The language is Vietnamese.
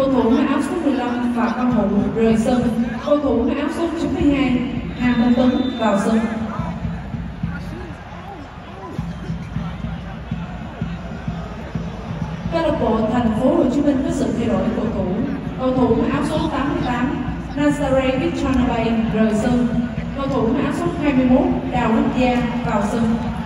Cầu thủ mặc áo số 15 Phạm Văn Hùng rời sân. Cầu thủ mặc áo số 92 Hà Minh Tuấn vào sân. Câu lạc bộ Thành phố Hồ Chí Minh có sự thay đổi cầu thủ. Cầu thủ mặc áo số 88 Nazare Victoria Bay rời sân. Cầu thủ mặc áo số 21 Đào Đức Giang vào sân.